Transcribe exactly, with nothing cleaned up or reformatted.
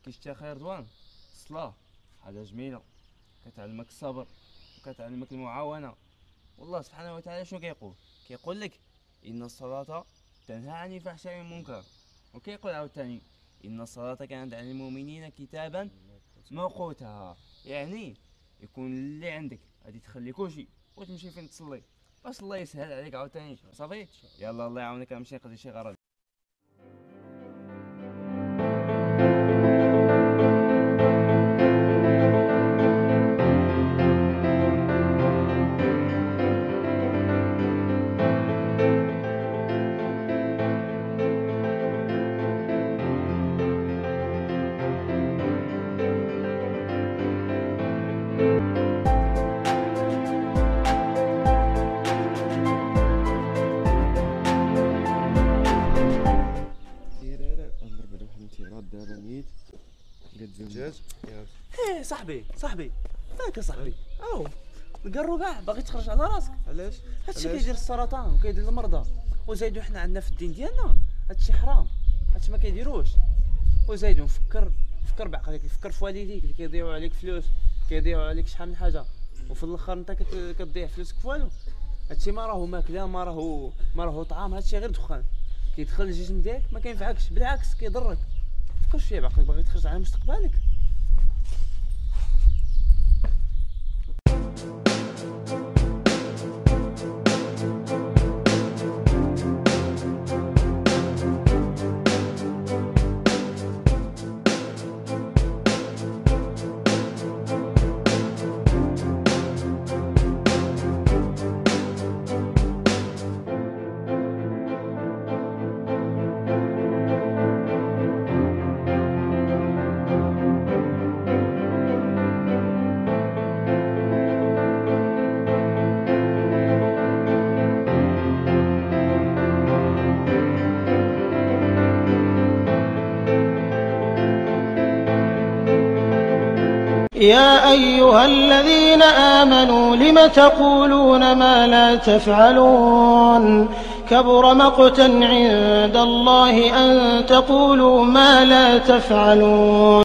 كيشتي اخي رضوان الصلاة حاجة جميلة، كتعلمك الصبر وكتعلمك المعاونة. والله سبحانه وتعالى شنو كيقول؟ كيقول لك إن الصلاة تنهى عن الفحشاء والمنكر، وكيقول عاوتاني إن الصلاة كانت على المؤمنين كتابا موقوتا. يعني يكون اللي عندك غادي تخلي كلشي وتمشي فين تصلي باش الله يسهل عليك عاوتاني. صافي يلا الله يعاونك، غنمشي نقضي شي غرض. ايه صاحبي صاحبي مالك صاحبي؟ او القرو كاع باغي تخرج على راسك. علاش؟ هادشي كيدير السرطان وكيدير المرضى، وزايدو حنا عندنا في الدين ديالنا هادشي حرام، هادشي ما كيديروش. وزايدو فكر فكر بعقلك، فكر في والديك اللي كيضيعوا عليك فلوس، كيضيعوا عليك شحال من حاجه، وفي الاخر انت كتضيع فلوسك في والو. هادشي ما راهو ماكله، ما راهو ما راهو طعام، هادشي غير دخان كيدخل الجسم ديالك، ما كينفعكش، بالعكس كيضرك. فكر فيه بعقلك، باغي تخرج على مستقبلك. يا أيها الذين آمنوا لم تقولون ما لا تفعلون كبر مقتا عند الله أن تقولوا ما لا تفعلون.